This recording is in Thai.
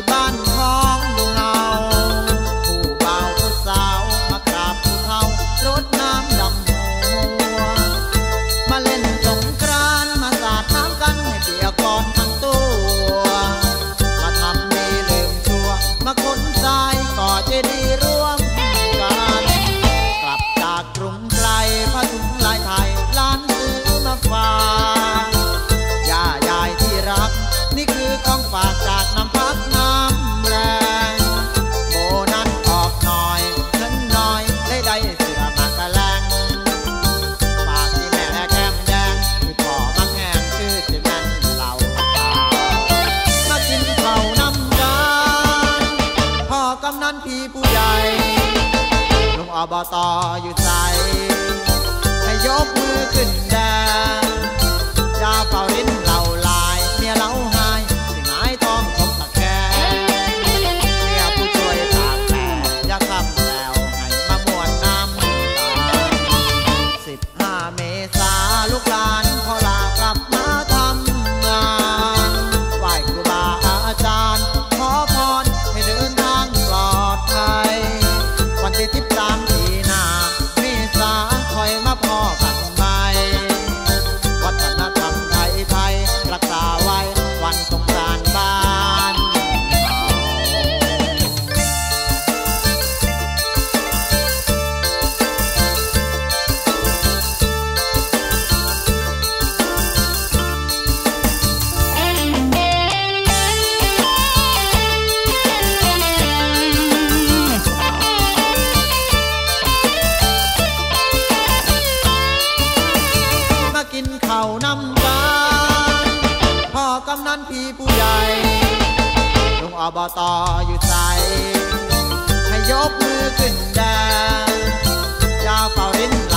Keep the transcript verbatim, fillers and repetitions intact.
ที่บ้านท้องดูเฮาผู้บ่าวผู้สาวมากราบผู้เฒ่ารดน้ำดำหัวมาเล่นสงกรานต์มาสาดน้ำกันให้เปียกก่อนทั้งตัวมาทำดีลืมชั่วมาขนทรายก่อเจดีย์ร่วมกันกลับจากกรุงไกลผ้าถุงลายไทยล้านซื้อมาฝากย่ายายที่รักนี่คือของฝากจากน้ำพักน้ำแรงโบนัสออกหน่อยเงินน้อยได้ได้เสื้อมากระแลงฝากที่แม่แก้มแดงที่พ่อมักแห้งชื่อที่แม่นเรามากินข้าวน้ำกันพ่อกำนันพี่ผู้ใหญ่ลุงอบตอยู่ใจให้ยกมือขึ้นแดงยาเป่าลิ้นเหล่าลายเมียเล้าหายสิหายทองคมตะแคงเมียผู้ช่วยตากแดดยาซ้ำแล้วให้มาม่วนน้ำตาสิบห้าเมษาลูกหลานขอลากลับมาทำงานไหว้ครูบาอาจารย์ขอพรให้เดินทางปลอดภัยวันที่สิบสามมีนาเมษาคอยมาพ่อกันใหม่วัฒนธรรมไทยไทยรักษาไว้วันสงกรานต์บ้านมากินข้าวน้ำกันพ่อกำนันพี่ผู้ใหญ่ลุงอบตอยู่ใจให้ยกมือขึ้นแดงยาวเป่าลิ้น